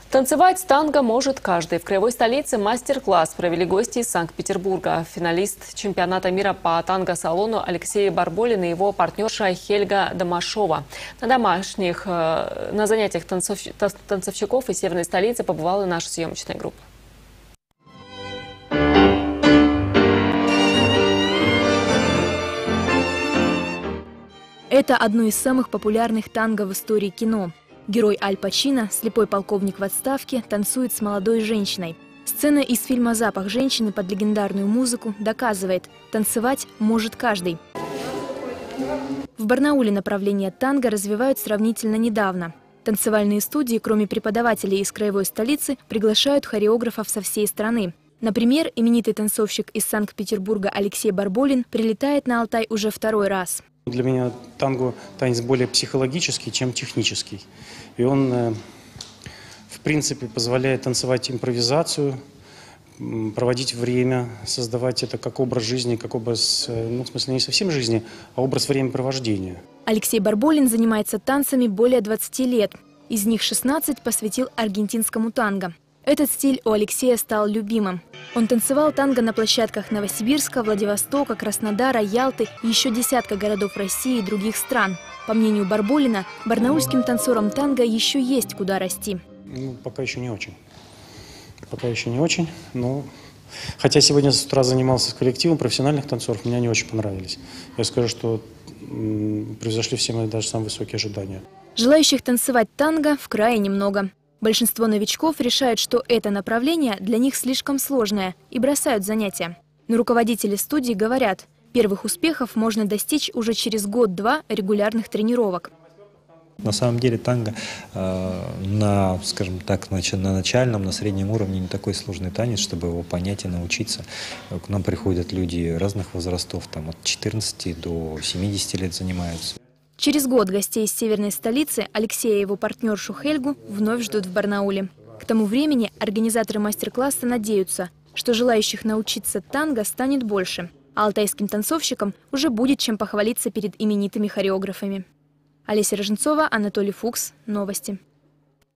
Танцевать танго может каждый. В краевой столице мастер-класс провели гости из Санкт-Петербурга. Финалист чемпионата мира по танго-салону Алексей Барболин и его партнерша Хельга Домашова. На занятиях танцовщиков из северной столицы побывала наша съемочная группа. Это одно из самых популярных танго в истории кино. Герой Аль Пачино, слепой полковник в отставке, танцует с молодой женщиной. Сцена из фильма «Запах женщины» под легендарную музыку доказывает – танцевать может каждый. В Барнауле направление танго развивают сравнительно недавно. Танцевальные студии, кроме преподавателей из краевой столицы, приглашают хореографов со всей страны. Например, именитый танцовщик из Санкт-Петербурга Алексей Барболин прилетает на Алтай уже второй раз. Для меня танго танец более психологический, чем технический. И он, в принципе, позволяет танцевать импровизацию, проводить время, создавать это как образ жизни, как образ, в смысле не совсем жизни, а образ времяпровождения. Алексей Барболин занимается танцами более 20 лет. Из них 16 посвятил аргентинскому танго. Этот стиль у Алексея стал любимым. Он танцевал танго на площадках Новосибирска, Владивостока, Краснодара, Ялты и еще десятка городов России и других стран. По мнению Барболина, барнаульским танцорам танго еще есть куда расти. Пока еще не очень. Пока еще не очень, но... Хотя сегодня с утра занимался с коллективом профессиональных танцоров, мне они очень понравились. Я скажу, что превзошли все мои даже самые высокие ожидания. Желающих танцевать танго в крае немного. Большинство новичков решают, что это направление для них слишком сложное и бросают занятия. Но руководители студии говорят, первых успехов можно достичь уже через год-два регулярных тренировок. На самом деле танго скажем так, на начальном, на среднем уровне не такой сложный танец, чтобы его понять и научиться. К нам приходят люди разных возрастов, там, от 14 до 70 лет занимаются. Через год гостей из северной столицы Алексея и его партнершу Хельгу вновь ждут в Барнауле. К тому времени организаторы мастер-класса надеются, что желающих научиться танго станет больше, а алтайским танцовщикам уже будет чем похвалиться перед именитыми хореографами. Олеся Роженцова, Анатолий Фукс. Новости.